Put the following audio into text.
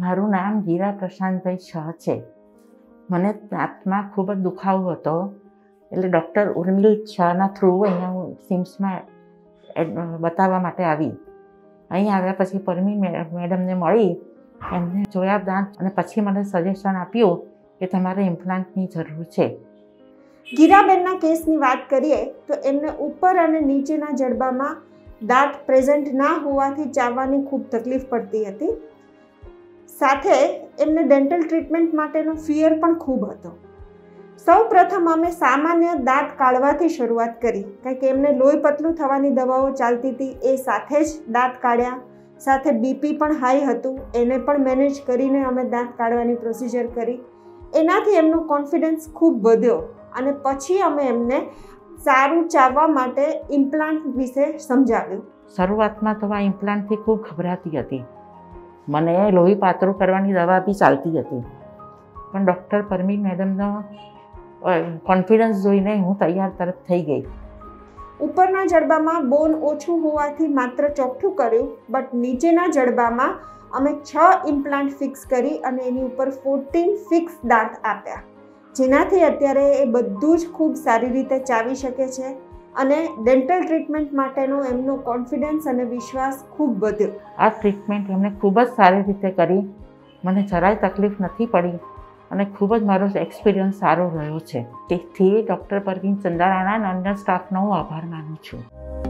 મારું નામ ગીરા પ્રશાંતભાઈ શાહ છે. મને દાંતમાં ખૂબ જ દુખાવો હતો, એટલે ડૉક્ટર ઉર્મિલ શાહના થ્રુ અહીંયા હું સિમ્સમાં બતાવવા માટે આવી. અહીં આવ્યા પછી પરમીન મેડમને મળી, એમને જોયા દાંત અને પછી મને સજેશન આપ્યું કે તમારે ઇમ્પ્લાન્ટની જરૂર છે. ગીરાબેનના કેસની વાત કરીએ તો એમને ઉપર અને નીચેના જડબામાં દાંત પ્રેઝન્ટ ના હોવાથી ચાવવાની ખૂબ તકલીફ પડતી હતી. સાથે એમને ડેન્ટલ ટ્રીટમેન્ટ માટેનો ફિયર પણ ખૂબ હતો. સૌ પ્રથમ અમે સામાન્ય દાંત કાઢવાથી શરૂઆત કરી, કારણ કે એમને લોહી પતલું થવાની દવાઓ ચાલતી હતી. એ સાથે જ દાંત કાઢ્યા. સાથે બીપી પણ હાઈ હતું, એને પણ મેનેજ કરીને અમે દાંત કાઢવાની પ્રોસિજર કરી. એનાથી એમનો કોન્ફિડન્સ ખૂબ વધ્યો અને પછી અમે એમને સારું ચાવવા માટે ઇમ્પ્લાન્ટ વિશે સમજાવ્યું. શરૂઆતમાં તો આ ઇમ્પ્લાન્ટથી ખૂબ ગભરાતી હતી. મને લોહી પાતળું કરવાની દવા બી ચાલતી હતી, પણ ડૉક્ટર પરમીન મેડમનો કોન્ફિડન્સ જોઈને હું તૈયાર તરત થઈ ગઈ. ઉપરના જડબામાં બોન ઓછું હોવાથી માત્ર ચોખ્ઠું કર્યું, બટ નીચેના જડબામાં અમે 6 ઇમ્પ્લાન્ટ ફિક્સ કરી અને એની ઉપર 14 ફિક્સ દાંત આપ્યા, જેનાથી અત્યારે એ બધું જ ખૂબ સારી રીતે ચાવી શકે છે અને ડેન્ટલ ટ્રીટમેન્ટ માટેનો એમનો કોન્ફિડન્સ અને વિશ્વાસ ખૂબ વધ્યો. આ ટ્રીટમેન્ટ એમને ખૂબ જ સારી રીતે કરી. મને જરાય તકલીફ નથી પડી અને ખૂબ જ મારો એક્સપિરિયન્સ સારો રહ્યો છે. તેથી ડૉક્ટર પરવીન ચંદારાણા અને અન્ય સ્ટાફનો હું આભાર માનું છું.